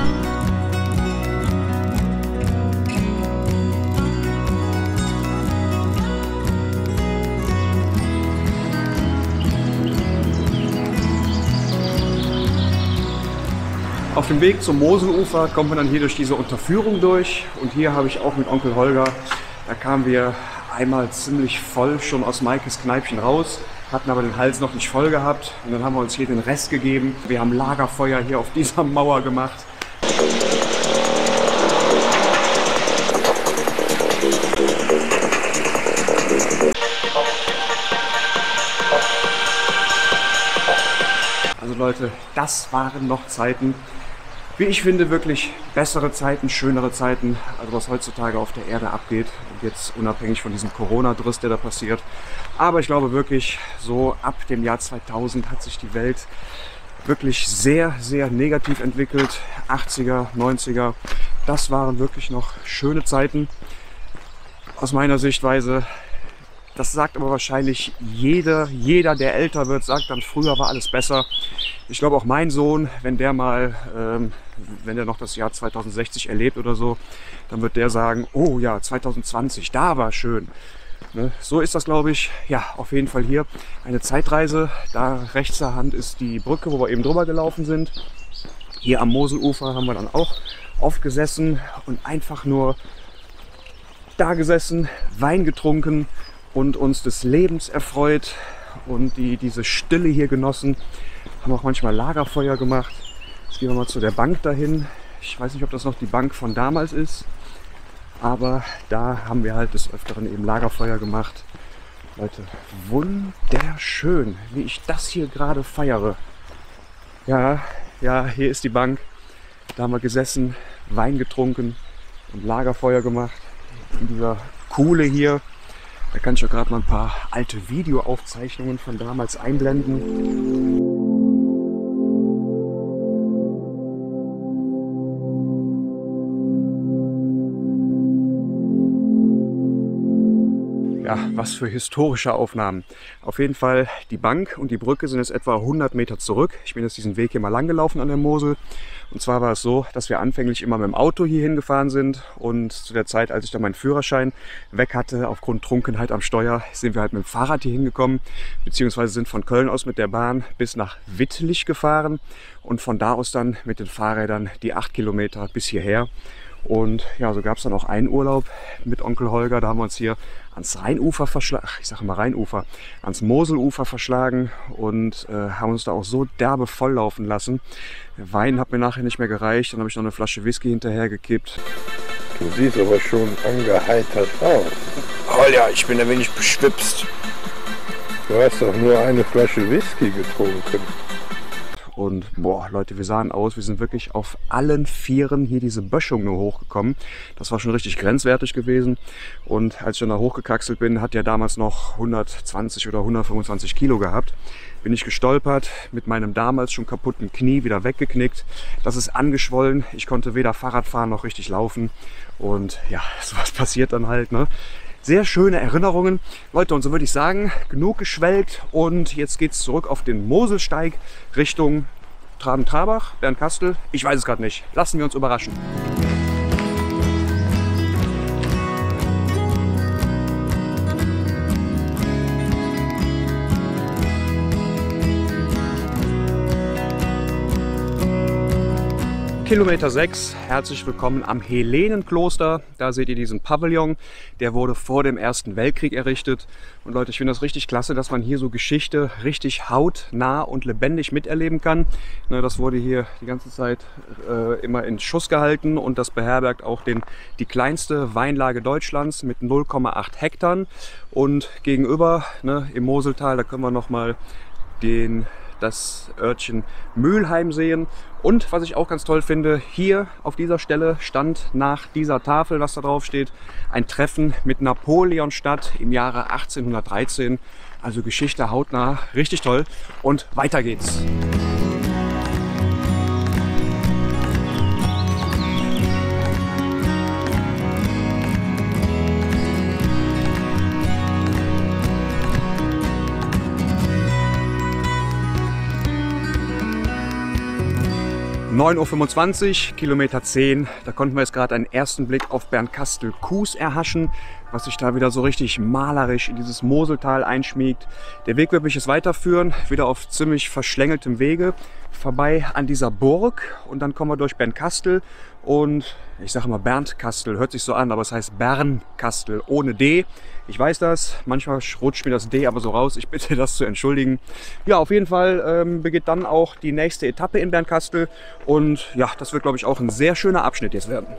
Auf dem Weg zum Moselufer kommt man dann hier durch diese Unterführung durch und hier habe ich auch mit Onkel Holger, da kamen wir einmal ziemlich voll schon aus Maikes Kneipchen raus, hatten aber den Hals noch nicht voll gehabt und dann haben wir uns hier den Rest gegeben. Wir haben Lagerfeuer hier auf dieser Mauer gemacht. Also Leute, das waren noch Zeiten. Wie ich finde, wirklich bessere Zeiten, schönere Zeiten, also was heutzutage auf der Erde abgeht. Und jetzt unabhängig von diesem Corona-Driss, der da passiert. Aber ich glaube wirklich, so ab dem Jahr 2000 hat sich die Welt wirklich sehr, sehr negativ entwickelt. 80er, 90er, das waren wirklich noch schöne Zeiten. Aus meiner Sichtweise, das sagt aber wahrscheinlich jeder, der älter wird, sagt dann, früher war alles besser. Ich glaube auch mein Sohn, wenn der noch das Jahr 2060 erlebt oder so, dann wird der sagen, oh ja, 2020, da war schön. Ne? So ist das, glaube ich. Ja, auf jeden Fall hier eine Zeitreise. Da rechts zur Hand ist die Brücke, wo wir eben drüber gelaufen sind. Hier am Moselufer haben wir dann auch oft gesessen und einfach nur da gesessen, Wein getrunken und uns des Lebens erfreut und diese Stille hier genossen. Haben auch manchmal Lagerfeuer gemacht. Jetzt gehen wir mal zu der Bank dahin. Ich weiß nicht, ob das noch die Bank von damals ist, aber da haben wir halt des Öfteren eben Lagerfeuer gemacht. Leute, wunderschön, wie ich das hier gerade feiere. Ja, hier ist die Bank. Da haben wir gesessen, Wein getrunken und Lagerfeuer gemacht. In dieser Kuhle hier. Da kann ich auch gerade mal ein paar alte Videoaufzeichnungen von damals einblenden. Ja, was für historische Aufnahmen. Auf jeden Fall, die Bank und die Brücke sind jetzt etwa 100 Meter zurück. Ich bin jetzt diesen Weg hier mal lang gelaufen an der Mosel. Und zwar war es so, dass wir anfänglich immer mit dem Auto hier hingefahren sind. Und zu der Zeit, als ich dann meinen Führerschein weg hatte, aufgrund Trunkenheit am Steuer, sind wir halt mit dem Fahrrad hier hingekommen. Beziehungsweise sind von Köln aus mit der Bahn bis nach Wittlich gefahren. Und von da aus dann mit den Fahrrädern die 8 Kilometer bis hierher. Und ja, so gab es dann auch einen Urlaub mit Onkel Holger. Da haben wir uns hier ans Rheinufer verschlagen, ich sage mal Rheinufer, ans Moselufer verschlagen und haben uns da auch so derbe volllaufen lassen. Der Wein hat mir nachher nicht mehr gereicht, dann habe ich noch eine Flasche Whisky hinterher gekippt. Du siehst aber schon angeheitert aus. Holger, ich bin ein wenig beschwipst. Du hast doch nur eine Flasche Whisky getrunken. Und boah, Leute, wir sahen aus, wir sind wirklich auf allen Vieren hier diese Böschung nur hochgekommen. Das war schon richtig grenzwertig gewesen. Und als ich dann da hochgekraxelt bin, hat der damals noch 120 oder 125 Kilo gehabt. Bin ich gestolpert, mit meinem damals schon kaputten Knie wieder weggeknickt. Das ist angeschwollen. Ich konnte weder Fahrrad fahren noch richtig laufen. Und ja, sowas passiert dann halt, ne? Sehr schöne Erinnerungen. Leute, und so würde ich sagen, genug geschwelgt und jetzt geht es zurück auf den Moselsteig Richtung Traben-Trabach, Bernkastel. Ich weiß es gerade nicht. Lassen wir uns überraschen. Kilometer 6, herzlich willkommen am Helenenkloster. Da seht ihr diesen Pavillon, der wurde vor dem Ersten Weltkrieg errichtet. Und Leute, ich finde das richtig klasse, dass man hier so Geschichte richtig hautnah und lebendig miterleben kann. Das wurde hier die ganze Zeit immer in Schuss gehalten und das beherbergt auch die kleinste Weinlage Deutschlands mit 0,8 Hektar. Und gegenüber im Moseltal, da können wir nochmal das Örtchen Mülheim sehen. Und was ich auch ganz toll finde, hier auf dieser Stelle stand nach dieser Tafel, was da drauf steht, ein Treffen mit Napoleon statt im Jahre 1813. Also Geschichte hautnah, richtig toll. Und weiter geht's. (9:25 Uhr), Kilometer 10. Da konnten wir jetzt gerade einen ersten Blick auf Bernkastel-Kues erhaschen, was sich da wieder so richtig malerisch in dieses Moseltal einschmiegt. Der Weg wird mich jetzt weiterführen, wieder auf ziemlich verschlängeltem Wege, vorbei an dieser Burg und dann kommen wir durch Bernkastel und ich sage mal Bernkastel, hört sich so an, aber es heißt Bernkastel ohne D. Ich weiß das, manchmal rutscht mir das D aber so raus, ich bitte das zu entschuldigen. Ja, auf jeden Fall beginnt dann auch die nächste Etappe in Bernkastel und ja, das wird glaube ich auch ein sehr schöner Abschnitt jetzt werden.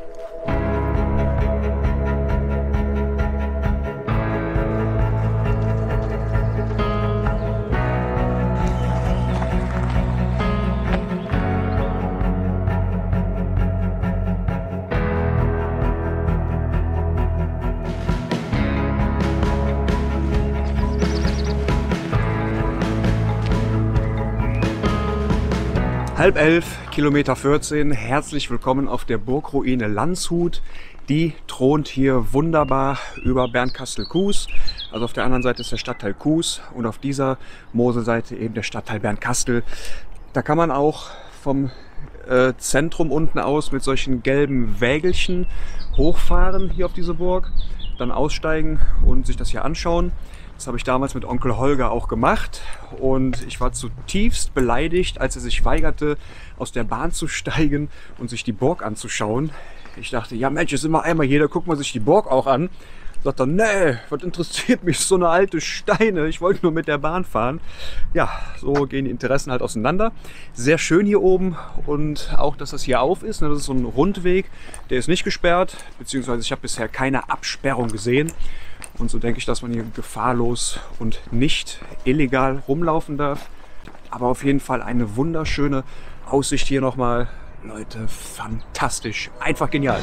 Halb 11, Kilometer 14, herzlich willkommen auf der Burgruine Landshut. Die thront hier wunderbar über Bernkastel-Kues. Also auf der anderen Seite ist der Stadtteil Kues und auf dieser Moselseite eben der Stadtteil Bernkastel. Da kann man auch vom Zentrum unten aus mit solchen gelben Wägelchen hochfahren hier auf diese Burg, dann aussteigen und sich das hier anschauen. Das habe ich damals mit Onkel Holger auch gemacht und ich war zutiefst beleidigt, als er sich weigerte, aus der Bahn zu steigen und sich die Burg anzuschauen. Ich dachte, ja Mensch, ist immer einmal hier, da guckt man sich die Burg auch an. Sagt er, nee, was interessiert mich so eine alte Steine? Ich wollte nur mit der Bahn fahren. Ja, so gehen die Interessen halt auseinander. Sehr schön hier oben und auch, dass das hier auf ist. Das ist so ein Rundweg, der ist nicht gesperrt, beziehungsweise ich habe bisher keine Absperrung gesehen. Und so denke ich, dass man hier gefahrlos und nicht illegal rumlaufen darf. Aber auf jeden Fall eine wunderschöne Aussicht hier nochmal. Leute, fantastisch. Einfach genial.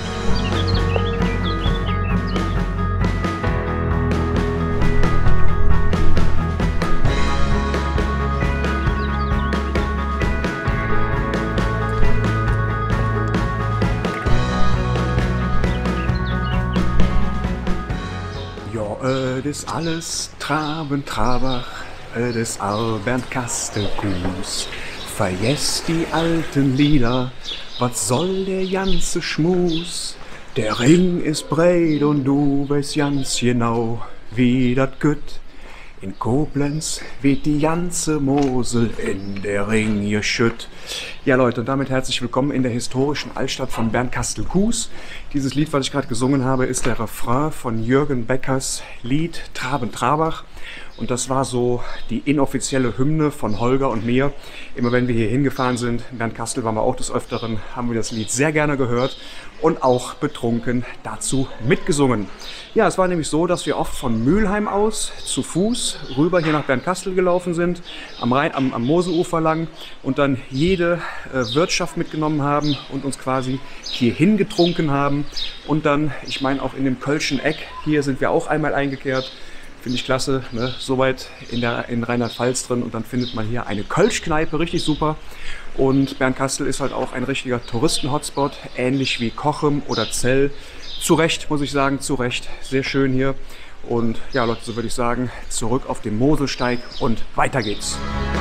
Ist alles Traben, Trabach, des Bernd Kastelkues. Vergesst die alten Lieder, was soll der ganze Schmus? Der Ring ist breit und du weißt ganz genau, wie dat gütt. In Koblenz weht die ganze Mosel in der Ring geschütt. Ja Leute, und damit herzlich willkommen in der historischen Altstadt von Bernd Kastelkues. Dieses Lied, was ich gerade gesungen habe, ist der Refrain von Jürgen Beckers Lied Traben Trabach. Und das war so die inoffizielle Hymne von Holger und mir. Immer wenn wir hier hingefahren sind, in Bernkastel waren wir auch des Öfteren, haben wir das Lied sehr gerne gehört und auch betrunken dazu mitgesungen. Ja, es war nämlich so, dass wir oft von Mülheim aus zu Fuß rüber hier nach Bernkastel gelaufen sind, am Rhein, am Moselufer lang und dann jede Wirtschaft mitgenommen haben und uns quasi hierhin getrunken haben. Und dann, ich meine auch in dem Kölschen Eck, hier sind wir auch einmal eingekehrt. Finde ich klasse, ne? Soweit in Rheinland-Pfalz drin und dann findet man hier eine Kölschkneipe, richtig super. Und Bernkastel ist halt auch ein richtiger Touristen-Hotspot, ähnlich wie Cochem oder Zell. Zu Recht, muss ich sagen, zu Recht. Sehr schön hier. Und ja Leute, so würde ich sagen, zurück auf den Moselsteig und weiter geht's.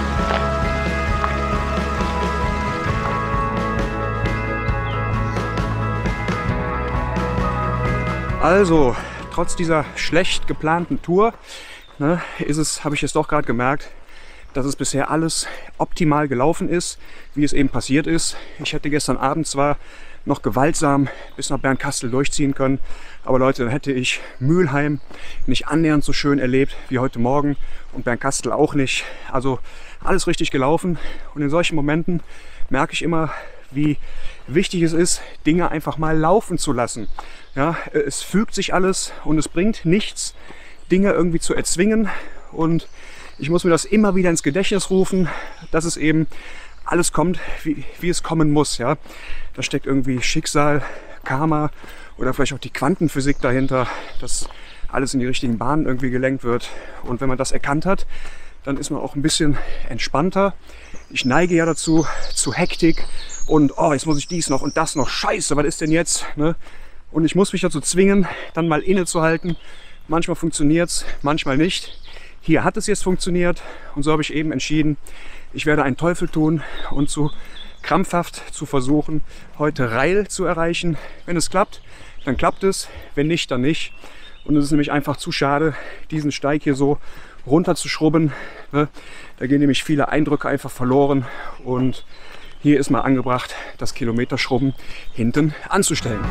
Also, trotz dieser schlecht geplanten Tour, ne, habe ich jetzt doch gerade gemerkt, dass es bisher alles optimal gelaufen ist, wie es eben passiert ist. Ich hätte gestern Abend zwar noch gewaltsam bis nach Bernkastel durchziehen können, aber Leute, dann hätte ich Mülheim nicht annähernd so schön erlebt wie heute Morgen und Bernkastel auch nicht. Also alles richtig gelaufen und in solchen Momenten merke ich immer, wie wichtig es ist, Dinge einfach mal laufen zu lassen. Ja, es fügt sich alles und es bringt nichts, Dinge irgendwie zu erzwingen. Und ich muss mir das immer wieder ins Gedächtnis rufen, dass es eben alles kommt, wie es kommen muss. Ja? Da steckt irgendwie Schicksal, Karma oder vielleicht auch die Quantenphysik dahinter, dass alles in die richtigen Bahnen irgendwie gelenkt wird. Und wenn man das erkannt hat, dann ist man auch ein bisschen entspannter. Ich neige ja dazu, zu Hektik und oh, jetzt muss ich dies noch und das noch. Scheiße, was ist denn jetzt? Ne? Und ich muss mich dazu zwingen, dann mal innezuhalten. Manchmal funktioniert es, manchmal nicht. Hier hat es jetzt funktioniert und so habe ich eben entschieden, ich werde einen Teufel tun und krampfhaft zu versuchen, heute Reil zu erreichen. Wenn es klappt, dann klappt es. Wenn nicht, dann nicht. Und es ist nämlich einfach zu schade, diesen Steig hier so runter zu schrubben. Ne? Da gehen nämlich viele Eindrücke einfach verloren. Und hier ist mal angebracht, das Kilometerschrubben hinten anzustellen.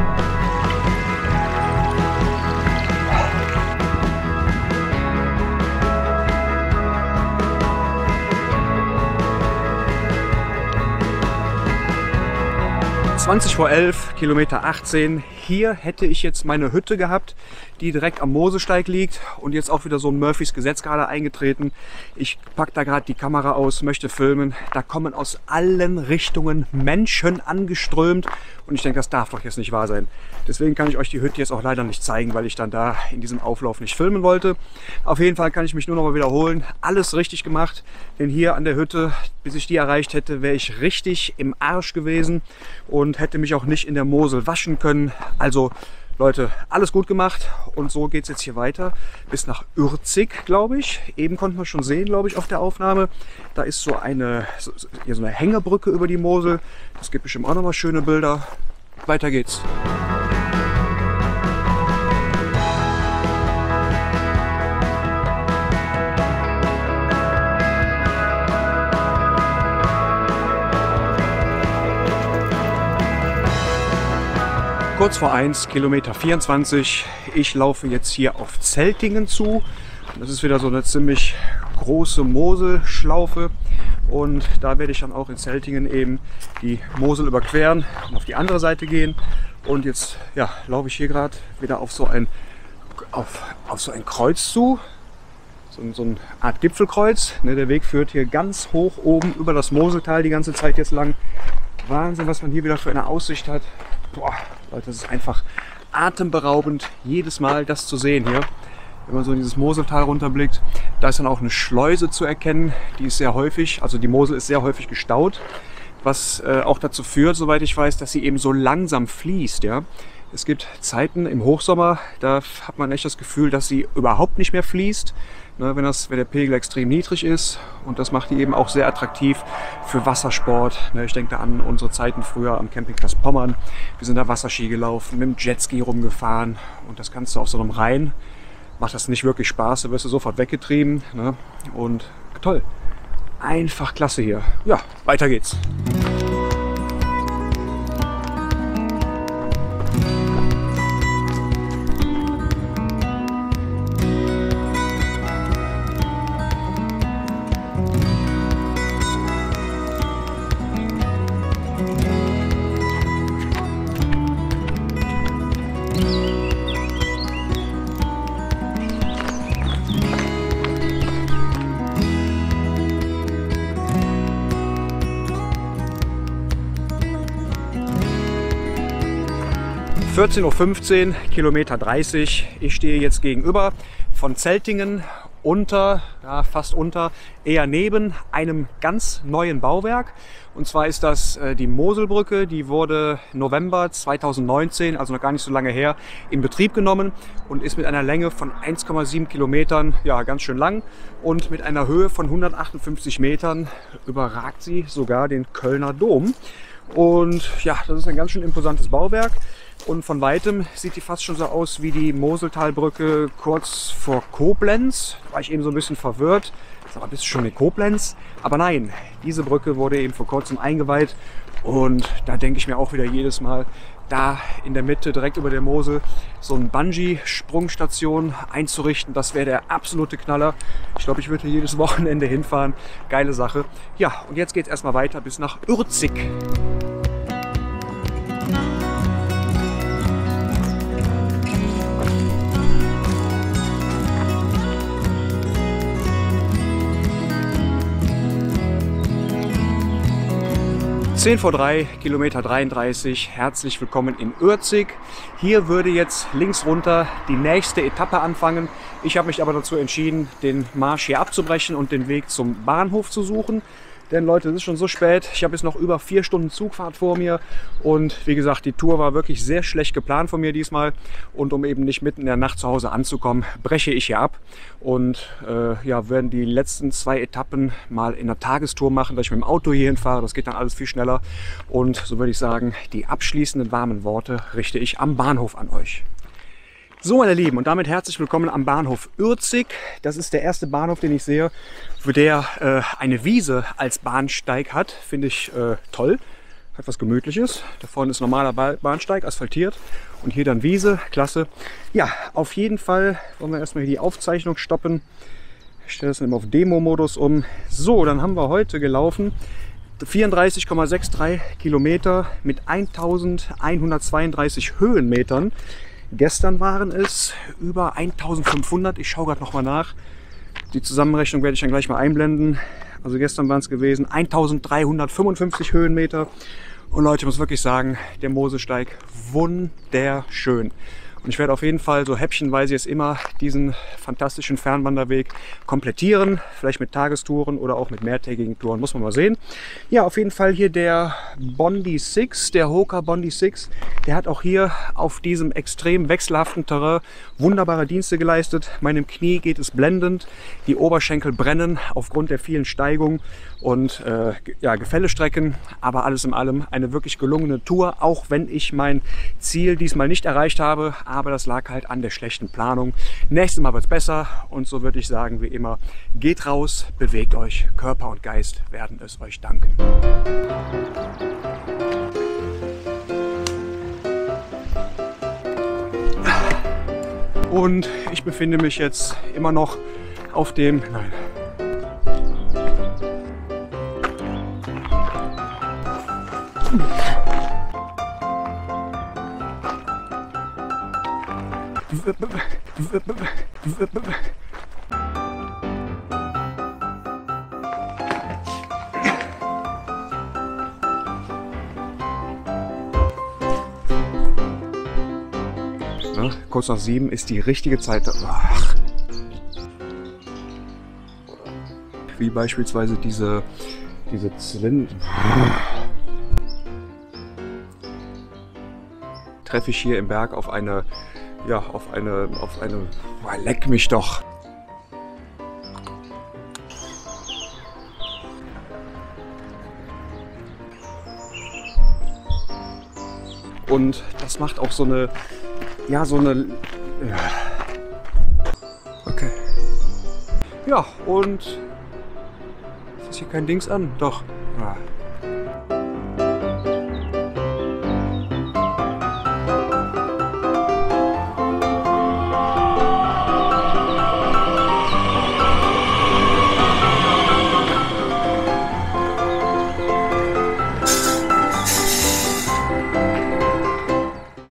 vor 11, Kilometer 18. Hier hätte ich jetzt meine Hütte gehabt, die direkt am Mosesteig liegt und jetzt auch wieder so ein Murphys Gesetz gerade eingetreten. Ich packe da gerade die Kamera aus, möchte filmen. Da kommen aus allen Richtungen Menschen angeströmt und ich denke, das darf doch jetzt nicht wahr sein. Deswegen kann ich euch die Hütte jetzt auch leider nicht zeigen, weil ich dann da in diesem Auflauf nicht filmen wollte. Auf jeden Fall kann ich mich nur noch mal wiederholen. Alles richtig gemacht, denn hier an der Hütte, bis ich die erreicht hätte, wäre ich richtig im Arsch gewesen und hätte mich auch nicht in der Mosel waschen können. Also Leute, alles gut gemacht und so geht es jetzt hier weiter bis nach Ürzig, glaube ich. Eben konnten wir schon sehen, glaube ich, auf der Aufnahme. Da ist so eine Hängebrücke über die Mosel. Das gibt bestimmt auch nochmal schöne Bilder. Weiter geht's. Kurz vor 1, Kilometer 24. Ich laufe jetzt hier auf Zeltingen zu. Das ist wieder so eine ziemlich große Moselschlaufe. Und da werde ich dann auch in Zeltingen eben die Mosel überqueren und auf die andere Seite gehen. Und jetzt ja, laufe ich hier gerade wieder auf so ein Kreuz zu. So eine Art Gipfelkreuz. Der Weg führt hier ganz hoch oben über das Moseltal die ganze Zeit jetzt lang. Wahnsinn, was man hier wieder für eine Aussicht hat. Boah, Leute, das ist einfach atemberaubend, jedes Mal das zu sehen hier. Wenn man so in dieses Moseltal runterblickt, da ist dann auch eine Schleuse zu erkennen. Die ist sehr häufig, also die Mosel ist sehr häufig gestaut, was auch dazu führt, soweit ich weiß, dass sie eben so langsam fließt. Ja? Es gibt Zeiten im Hochsommer, da hat man echt das Gefühl, dass sie überhaupt nicht mehr fließt, wenn der Pegel extrem niedrig ist. Und das macht die eben auch sehr attraktiv für Wassersport. Ich denke da an unsere Zeiten früher am Campingplatz Pommern. Wir sind da Wasserski gelaufen, mit dem Jetski rumgefahren. Und das kannst du auf so einem Rhein. Macht das nicht wirklich Spaß, da wirst du sofort weggetrieben. Und toll, einfach klasse hier. Ja, weiter geht's. Um 14:15 Uhr, Kilometer 30. Ich stehe jetzt gegenüber von Zeltingen fast unter, eher neben einem ganz neuen Bauwerk. Und zwar ist das die Moselbrücke. Die wurde November 2019, also noch gar nicht so lange her, in Betrieb genommen und ist mit einer Länge von 1,7 Kilometern, ja, ganz schön lang. Und mit einer Höhe von 158 Metern überragt sie sogar den Kölner Dom. Und ja, das ist ein ganz schön imposantes Bauwerk. Und von weitem sieht die fast schon so aus wie die Moseltalbrücke kurz vor Koblenz. Da war ich eben so ein bisschen verwirrt. Sag mal, bist du schon in Koblenz? Aber nein, diese Brücke wurde eben vor kurzem eingeweiht. Und da denke ich mir auch wieder jedes Mal, da in der Mitte, direkt über der Mosel, so eine Bungee-Sprungstation einzurichten, das wäre der absolute Knaller. Ich glaube, ich würde hier jedes Wochenende hinfahren. Geile Sache. Ja, und jetzt geht es erstmal weiter bis nach Ürzig. 10 vor 3, Kilometer 33, herzlich willkommen in Ürzig. Hier würde jetzt links runter die nächste Etappe anfangen. Ich habe mich aber dazu entschieden, den Marsch hier abzubrechen und den Weg zum Bahnhof zu suchen. Denn Leute, es ist schon so spät, ich habe jetzt noch über 4 Stunden Zugfahrt vor mir und wie gesagt, die Tour war wirklich sehr schlecht geplant von mir diesmal und um eben nicht mitten in der Nacht zu Hause anzukommen, breche ich hier ab und werden die letzten 2 Etappen mal in einer Tagestour machen, dass ich mit dem Auto hier hinfahre, das geht dann alles viel schneller und so würde ich sagen, die abschließenden warmen Worte richte ich am Bahnhof an euch. So meine Lieben, und damit herzlich willkommen am Bahnhof Ürzig. Das ist der erste Bahnhof, den ich sehe, für der eine Wiese als Bahnsteig hat. Finde ich toll, hat was Gemütliches. Da vorne ist normaler Bahnsteig, asphaltiert und hier dann Wiese, klasse. Ja, auf jeden Fall wollen wir erstmal hier die Aufzeichnung stoppen. Ich stelle das immer auf Demo-Modus um. So, dann haben wir heute gelaufen 34,63 Kilometer mit 1132 Höhenmetern. Gestern waren es über 1500, ich schaue gerade noch mal nach. Die Zusammenrechnung werde ich dann gleich mal einblenden. Also gestern waren es gewesen 1355 Höhenmeter. Und Leute, ich muss wirklich sagen, der Moselsteig wunderschön. Und ich werde auf jeden Fall so häppchenweise jetzt immer diesen fantastischen Fernwanderweg komplettieren. Vielleicht mit Tagestouren oder auch mit mehrtägigen Touren, muss man mal sehen. Ja, auf jeden Fall hier der Bondi 6, der Hoka Bondi 6. Der hat auch hier auf diesem extrem wechselhaften Terrain wunderbare Dienste geleistet. Meinem Knie geht es blendend. Die Oberschenkel brennen aufgrund der vielen Steigungen und Gefällestrecken. Aber alles in allem eine wirklich gelungene Tour, auch wenn ich mein Ziel diesmal nicht erreicht habe. Aber das lag halt an der schlechten Planung. Nächstes Mal wird es besser und so würde ich sagen, wie immer, geht raus, bewegt euch, Körper und Geist werden es euch danken. Und ich befinde mich jetzt immer noch auf dem... Nein. Ne? Kurz nach 7 ist die richtige Zeit. Ach. Wie beispielsweise diese Zylinder. Treffe ich hier im Berg auf eine, ja, boah, leck mich doch. Und das macht auch so eine, ja, okay. Ja, und ist hier kein Dings an? Doch. Ah.